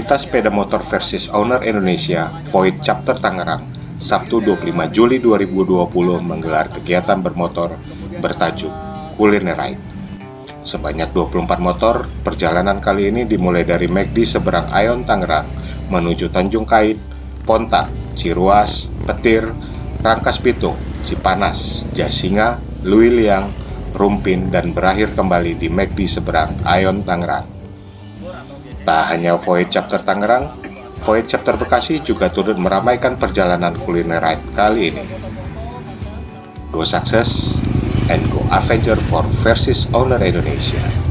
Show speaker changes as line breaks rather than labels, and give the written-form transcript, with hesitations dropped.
Komunitas sepeda motor Versys Owner Indonesia VOID Chapter Tangerang Sabtu 25 Juli 2020 menggelar kegiatan bermotor bertajuk Kulineraid. Sebanyak 24 motor, perjalanan kali ini dimulai dari McD seberang Ayon Tangerang menuju Tanjung Kait, Ponta, Ciruas, Petir, Rangkas Bitung, Cipanas, Jasinga, Luiliang, Rumpin, dan berakhir kembali di McD seberang Ayon Tangerang. Tak hanya VOID Chapter Tangerang, VOID Chapter Bekasi juga turut meramaikan perjalanan Kulineraid kali ini. Go success and go Avenger for Versys Owner Indonesia.